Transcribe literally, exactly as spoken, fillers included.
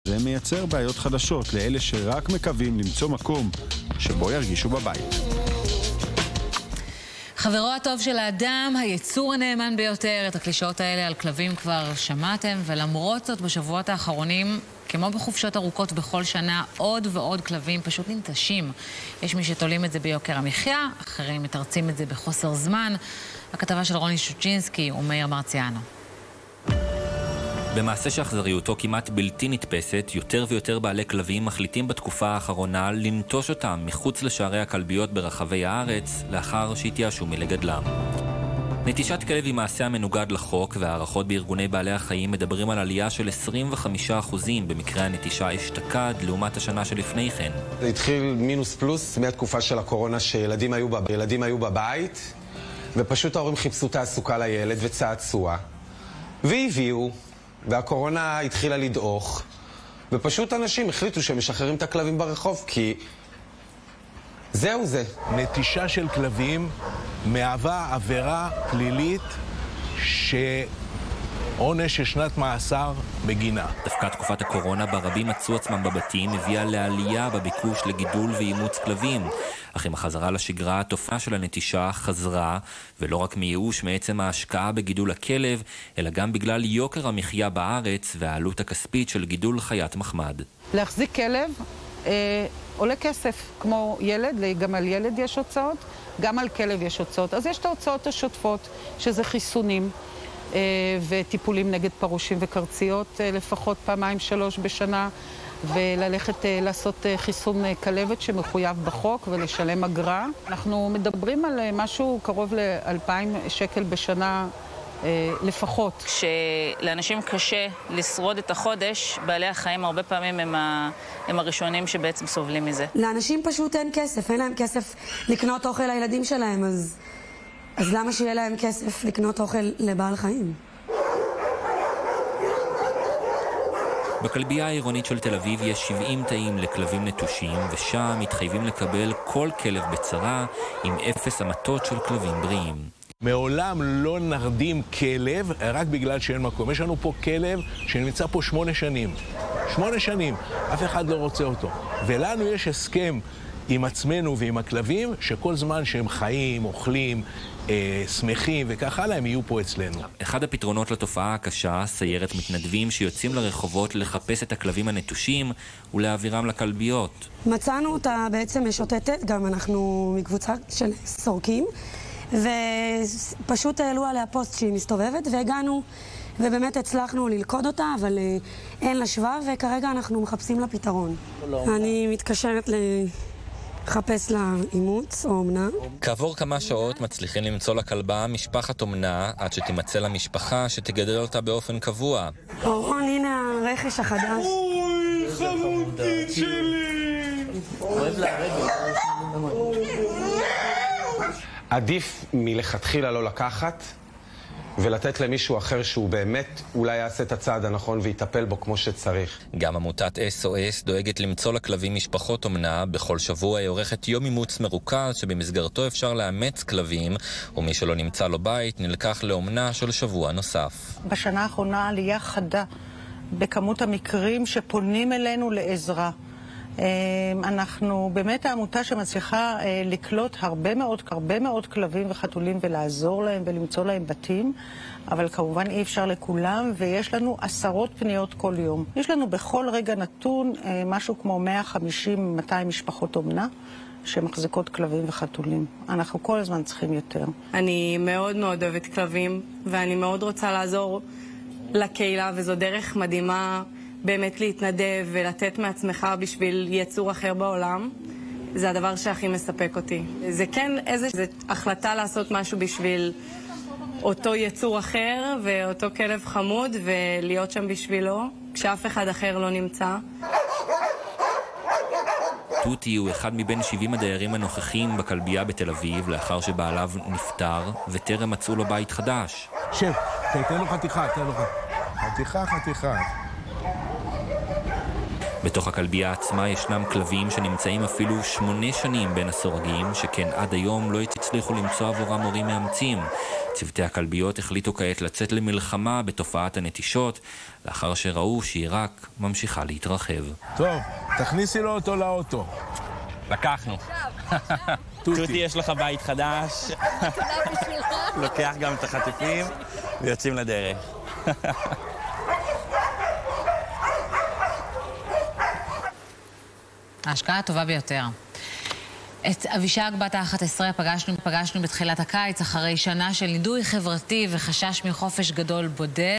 זה מייצר בעיות חדשות לאלה שרק מקווים למצוא מקום שבו ירגישו בבית. חברו הטוב של האדם, היצור הנאמן ביותר. את הקלישאות האלה על כלבים כבר שמעתם, ולמרות זאת בשבועות האחרונים, כמו בחופשות ארוכות בכל שנה, עוד ועוד כלבים פשוט ננטשים. יש מי שתולים את זה ביוקר המחיה, אחרים מתרצים את זה בחוסר זמן. הכתבה של רוני שוצ'ינסקי ומאיר מרציאנו. במעשה שאכזריותו כמעט בלתי נתפסת, יותר ויותר בעלי כלבים מחליטים בתקופה האחרונה לנטוש אותם מחוץ לשערי הכלביות ברחבי הארץ, לאחר שהתייאשו מלגדלם. נטישת כלב היא מעשה המנוגד לחוק, והערכות בארגוני בעלי החיים מדברים על עלייה של עשרים וחמישה אחוז במקרה הנטישה אשתקד לעומת השנה שלפני כן. זה התחיל מינוס פלוס מהתקופה של הקורונה שילדים היו, בב... ילדים היו בבית, ופשוט ההורים חיפשו תעסוקה לילד וצעצוע, והביאו, והקורונה התחילה לדעוך, ופשוט אנשים החליטו שהם משחררים את הכלבים ברחוב, כי זהו זה. נטישה של כלבים מהווה עבירה פלילית שעונש של שנת מאסר בגינה. דווקא תקופת הקורונה ברבים מצאו עצמם בבתים הביאה לעלייה בביקוש לגידול ואימוץ כלבים. אך עם החזרה לשגרה, התופעה של הנטישה חזרה, ולא רק מייאוש מעצם ההשקעה בגידול הכלב, אלא גם בגלל יוקר המחיה בארץ והעלות הכספית של גידול חיית מחמד. להחזיק כלב אה, עולה כסף, כמו ילד, גם על ילד יש הוצאות, גם על כלב יש הוצאות. אז יש את ההוצאות השוטפות, שזה חיסונים אה, וטיפולים נגד פרושים וקרציות, אה, לפחות פעמיים שלוש בשנה, וללכת אה, לעשות אה, חיסון אה, כלבת שמחויב בחוק ולשלם אגרה. אנחנו מדברים על אה, משהו קרוב ל-אלפיים שקל בשנה אה, לפחות. כשלאנשים קשה לשרוד את החודש, בעלי החיים הרבה פעמים הם, ה... הם הראשונים שבעצם סובלים מזה. לאנשים פשוט אין כסף, אין להם כסף לקנות אוכל לילדים שלהם, אז, אז למה שיהיה להם כסף לקנות אוכל לבעל חיים? בכלבייה העירונית של תל אביב יש שבעים תאים לכלבים נטושים, ושם מתחייבים לקבל כל כלב בצרה עם אפס המתות של כלבים בריאים. מעולם לא נרדים כלב רק בגלל שאין מקום. יש לנו פה כלב שנמצא פה שמונה שנים. שמונה שנים. אף אחד לא רוצה אותו. ולנו יש הסכם עם עצמנו ועם הכלבים, שכל זמן שהם חיים, אוכלים, אה, שמחים וכך הלאה, הם יהיו פה אצלנו. אחד הפתרונות לתופעה הקשה, סיירת מתנדבים שיוצאים לרחובות לחפש את הכלבים הנטושים ולהעבירם לכלביות. מצאנו אותה בעצם משוטטת, גם אנחנו מקבוצה של סורקים, ופשוט העלו עליה פוסט שהיא מסתובבת, והגענו, ובאמת הצלחנו ללכוד אותה, אבל אין לה שבב, וכרגע אנחנו מחפשים לה פתרון. אני מתקשרת לחפש לה אימוץ או אומנה. כעבור כמה שעות מצליחים למצוא לכלבה משפחת אומנה, עד שתימצא למשפחה שתגדל אותה באופן קבוע. אורון, הנה הרכש החדש. אוי, חמודית שלי! אוהב להרגל. עדיף מלכתחילה לא לקחת ולתת למישהו אחר שהוא באמת אולי יעשה את הצעד הנכון ויטפל בו כמו שצריך. גם עמותת אס או אס דואגת למצוא לכלבים משפחות אומנה. בכל שבוע היא עורכת יום אימוץ מרוכז שבמסגרתו אפשר לאמץ כלבים, ומי שלא נמצא לו בית נלקח לאומנה של שבוע נוסף. בשנה האחרונה עלייה חדה בכמות המקרים שפונים אלינו לעזרה. אנחנו באמת העמותה שמצליחה לקלוט הרבה מאוד, הרבה מאוד כלבים וחתולים ולעזור להם ולמצוא להם בתים, אבל כמובן אי אפשר לכולם, ויש לנו עשרות פניות כל יום. יש לנו בכל רגע נתון משהו כמו מאה חמישים מאתיים משפחות אומנה שמחזיקות כלבים וחתולים. אנחנו כל הזמן צריכים יותר. אני מאוד מאוד אוהבת כלבים, ואני מאוד רוצה לעזור לקהילה, וזו דרך מדהימה באמת להתנדב ולתת מעצמך בשביל יצור אחר בעולם. זה הדבר שהכי מספק אותי. זה כן איזו החלטה לעשות משהו בשביל אותו יצור אחר ואותו כלב חמוד ולהיות שם בשבילו כשאף אחד אחר לא נמצא. טוטי הוא אחד מבין שבעים הדיירים הנוכחים בכלבייה בתל אביב לאחר שבעליו נפטר וטרם מצאו לו בית חדש. שב, תן לו חתיכה, תן לו חתיכה, חתיכה. בתוך הכלבייה עצמה ישנם כלבים שנמצאים אפילו שמונה שנים בין הסורגים, שכן עד היום לא הצליחו למצוא עבורם הורים מאמצים. צוותי הכלביות החליטו כעת לצאת למלחמה בתופעת הנטישות, לאחר שראו שהיא רק ממשיכה להתרחב. טוב, תכניסי לו אותו לאוטו. לקחנו. טוטי, יש לך בית חדש. לוקח גם את החטיפים ויוצאים לדרך. ההשקעה הטובה ביותר. את אבישג בת ה-אחת עשרה פגשנו, פגשנו בתחילת הקיץ, אחרי שנה של נידוי חברתי וחשש מחופש גדול בודד.